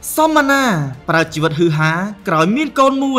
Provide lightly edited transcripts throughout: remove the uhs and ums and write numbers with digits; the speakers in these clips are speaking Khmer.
សមណាប្រើជីវិតហឺហាក្រោយមានកូនមួ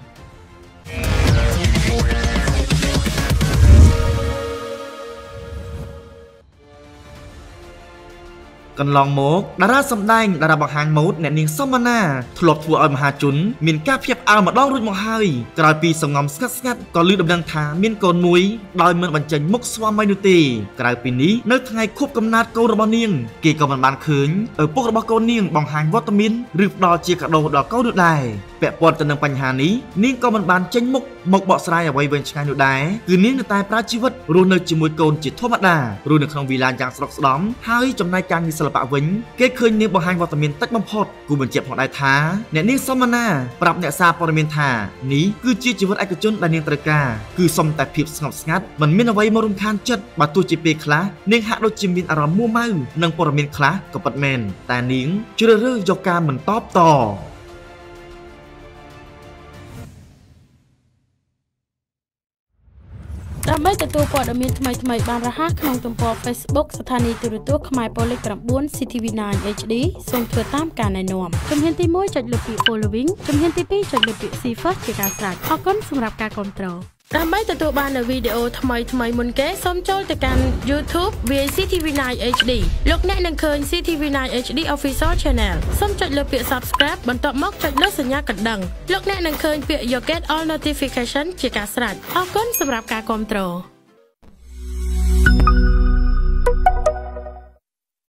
យកន្លងមកតារាសម្ដែងតារាបង្ហាញម៉ូដអ្នកនាងសមណាធ្លាប់ធ្វើឲ្យមហាជនមានការភ្ញាក់ផ្អើលម្ដងរួចមកហើយក្រោយពីសងំស្ងាត់ក៏ឮដំណឹងថាមានកូនមួយដោយមិនបញ្ចេញមុខស្វាមីនោះទេក្រៅពីនេះនៅថ្ងៃខួបកំណើតកូនរបស់នាងគេក៏មិនបានឃើញឪពុករបស់កូននាងបង្ហាញវត្តមានឬផ្ដល់ជាកាដូដល់កូននោះដែរពាក់ព័ន្ធទៅនឹងបញ្ហានេះនាងក៏មិនបានចេញមុខមកបកស្រាយអ្វីវិញឆ្ងាយនោះដែរគឺនាងនៅតែប្រើជីវិតរស់នៅជាមួយកូនជាធម្មតារស់នៅក្នុងវិឡានយ៉ាងស្រុកស្ដំហើយចំណែកការងារសិល្បៈវិញគេឃើញនាងបង្ហាញវត្តមានតិចបំផុតគូបញ្ជាក់ផងដែរថាអ្នកនាងសមណាប្រាប់អ្នកសារព័ត៌មានថានេះគឺជាជីវិតឯកជនដែលនាងត្រូវការគឺសុំតែភាពស្ងប់ស្ងាត់មិនមានអ្វីមករំខានចិត្តបើទោះជាពេលខ្លះនាងហាក់ដូចជាមានអារម្មណ៍មួម៉ៅនិងព័ត៌មានខ្លះក៏ពិតមែនតែនាងជ្រើសរើសយកការមិនតបតដើម្បីទទួលព័ត៌មានថ្មីៗបានរហ័សក្នុងទំព័រ Facebook ស្ថានីយទូរទស្សន៍ខ្មែរប៉ូលីស 9 CTV9 HD សូមធ្វើតាមការណែនាំជំហានទី1ចុចលើពាក្យ Following ជំហានទី2ចុចលើពាក្យ See First ជាការស្រេចអរគុណសម្រាប់ការគាំទ្រដើម្បីទទួលបាននូវវីដេអូថ្មីមុនគេសូមចូលទៅកាន់ YouTube CTV9 HD លោកអ្នកនឹងឃើញ CTV9 HD Official Channel សូមចុចលើពាក្យ Subscribe បន្ទាប់មកចុចលើសញ្ញាកណ្ដឹងលោកអ្នកនឹងឃើញពាក្យ Get All Notification ជាការស្រេចអរគុណសម្រាប់ការគាំទ្រ